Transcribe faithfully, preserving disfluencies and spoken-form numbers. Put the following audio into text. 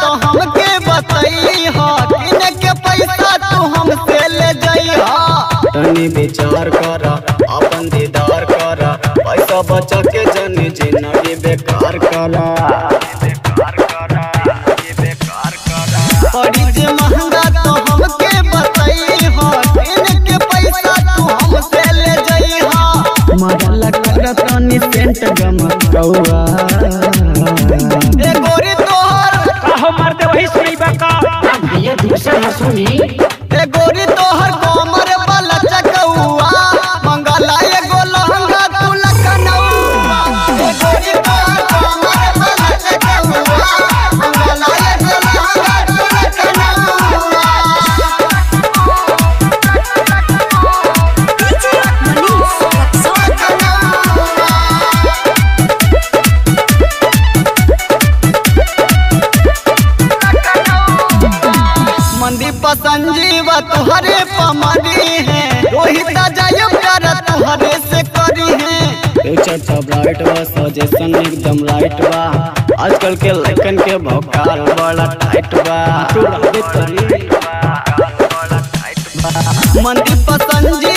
तो हमके बताई हो, किने के पैसा तू हमसे ले जाई हो। तनी विचार कर अपन दीदार कर, पैसा बचा के जनी जिंदगी बेकार करा। बड़ी जे महंगा तो हमके बताई हो, किने के पैसा तू हमसे ले जाई हो। मरला कर तनी सेंट गम कौआ। ए गोरी तोहर काहो मारते वही सुनी बका ये दूसरा न सुनी। ए गोरी तोहर कोमर वाला चकौआ, मंगला एगो लहंगा तू लखनऊआ। ए गोरी तोहर कोमर वाला चकौआ, मंगला एगो लहंगा तू लखनऊआ। मंदीप संजीव तुहरे पमरी है, रोहित जायब कर तुहरे से करी है। चर्चा ब्राइट बा सजेशन एकदम राइट बा, आजकल के लड़कन के भौकाल बड़ा टाइट बा। मंदीप संजीव